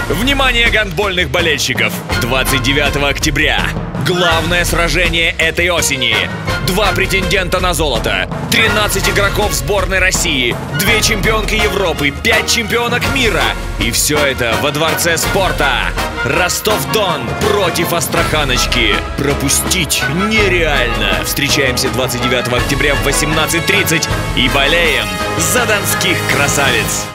Внимание гандбольных болельщиков! 29 октября. Главное сражение этой осени. 2 претендента на золото, 13 игроков сборной России, 2 чемпионки Европы, 5 чемпионок мира. И все это во Дворце спорта. Ростов-Дон против Астраханочки. Пропустить нереально. Встречаемся 29 октября в 18:30 и болеем за донских красавиц.